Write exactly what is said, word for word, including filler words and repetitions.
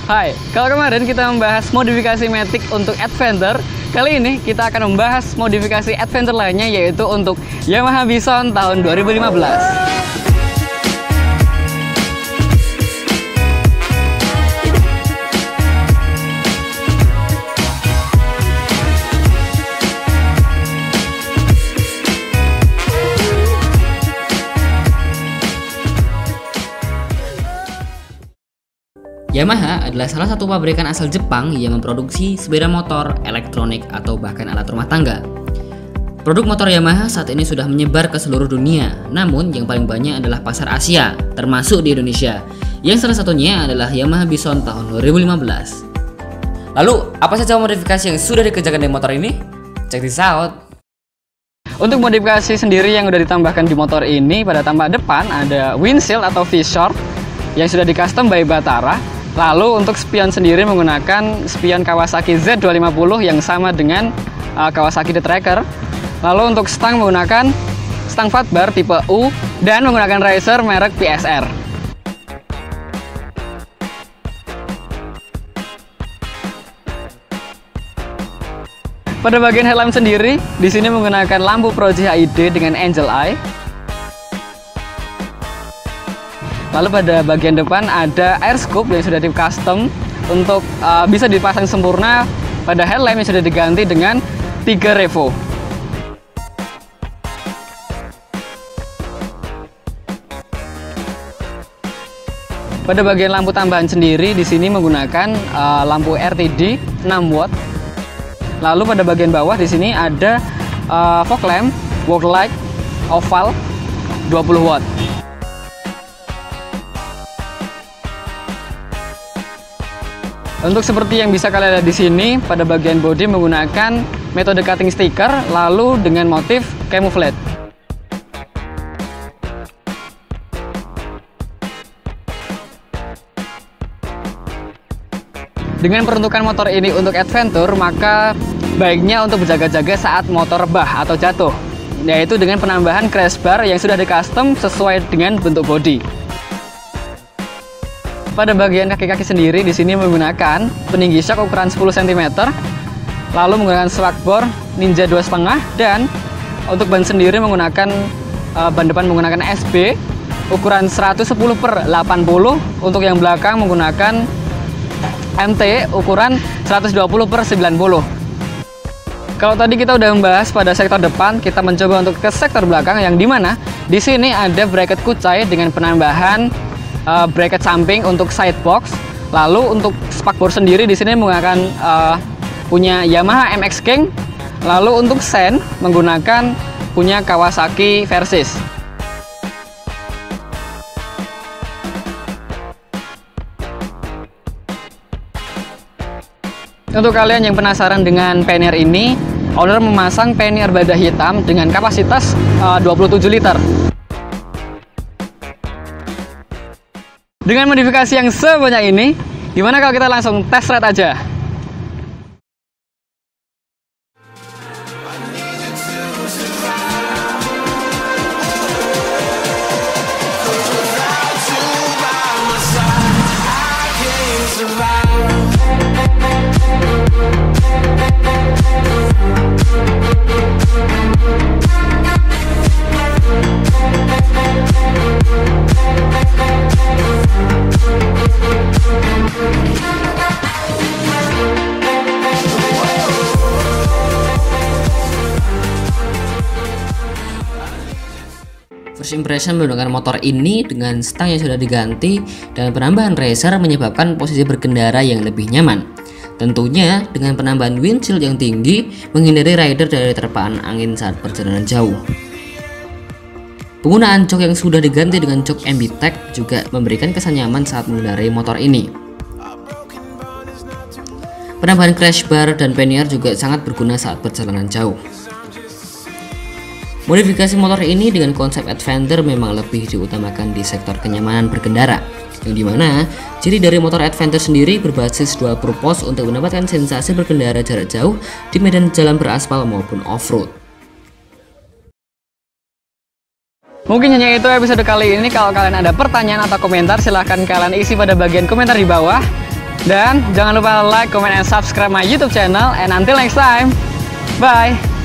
Hai, kalau kemarin kita membahas modifikasi Matic untuk Adventure, kali ini kita akan membahas modifikasi Adventure lainnya, yaitu untuk Yamaha Bison tahun dua ribu lima belas. Yamaha adalah salah satu pabrikan asal Jepang yang memproduksi sepeda motor, elektronik, atau bahkan alat rumah tangga. Produk motor Yamaha saat ini sudah menyebar ke seluruh dunia, namun yang paling banyak adalah pasar Asia, termasuk di Indonesia, yang salah satunya adalah Yamaha Bison tahun dua ribu lima belas. Lalu, apa saja modifikasi yang sudah dikerjakan di motor ini? Check this out! Untuk modifikasi sendiri yang sudah ditambahkan di motor ini, pada tampak depan ada windshield atau V-Short yang sudah di custom by Batara. Lalu untuk spion sendiri menggunakan spion Kawasaki Z dua lima nol yang sama dengan uh, Kawasaki The Tracker. Lalu untuk stang menggunakan stang fat bar tipe U dan menggunakan riser merek P S R. Pada bagian headlamp sendiri, di sini menggunakan lampu Proji H I D dengan Angel Eye. Lalu pada bagian depan ada air scoop yang sudah di custom untuk uh, bisa dipasang sempurna pada headlamp yang sudah diganti dengan tiga revo. Pada bagian lampu tambahan sendiri di sini menggunakan uh, lampu R T D enam watt. Lalu pada bagian bawah di sini ada uh, fog lamp work light oval dua puluh watt. Untuk seperti yang bisa kalian lihat di sini, pada bagian bodi menggunakan metode cutting sticker, lalu dengan motif camouflage. Dengan peruntukan motor ini untuk adventure, maka baiknya untuk berjaga-jaga saat motor rebah atau jatuh, yaitu dengan penambahan crash bar yang sudah di custom sesuai dengan bentuk bodi. Pada bagian kaki-kaki sendiri di sini menggunakan peninggi shock ukuran sepuluh sentimeter, lalu menggunakan spakbor Ninja dua koma lima, dan untuk ban sendiri menggunakan uh, ban depan menggunakan S B ukuran seratus sepuluh per delapan puluh, untuk yang belakang menggunakan M T ukuran seratus dua puluh per sembilan puluh. Kalau tadi kita udah membahas pada sektor depan, kita mencoba untuk ke sektor belakang, yang dimana di sini ada bracket kucai dengan penambahan Uh, bracket samping untuk side box. Lalu untuk spakbor sendiri di sini menggunakan uh, punya Yamaha M X King. Lalu untuk sen menggunakan punya Kawasaki Versys. Untuk kalian yang penasaran dengan pannier ini, owner memasang pannier baja hitam dengan kapasitas uh, dua puluh tujuh liter. Dengan modifikasi yang sebanyak ini, gimana kalau kita langsung test ride aja? First impression menggunakan motor ini dengan stang yang sudah diganti dan penambahan racer menyebabkan posisi berkendara yang lebih nyaman. Tentunya dengan penambahan windshield yang tinggi menghindari rider dari terpaan angin saat perjalanan jauh. Penggunaan jok yang sudah diganti dengan jok Ambitech juga memberikan kesan nyaman saat mengendarai motor ini. Penambahan crash bar dan pannier juga sangat berguna saat perjalanan jauh. Modifikasi motor ini dengan konsep adventure memang lebih diutamakan di sektor kenyamanan berkendara, yang dimana ciri dari motor adventure sendiri berbasis dual purpose untuk mendapatkan sensasi berkendara jarak jauh di medan jalan beraspal maupun off-road. Mungkin hanya itu episode kali ini. Kalau kalian ada pertanyaan atau komentar, silahkan kalian isi pada bagian komentar di bawah. Dan jangan lupa like, comment, and subscribe my YouTube channel. And until next time, bye!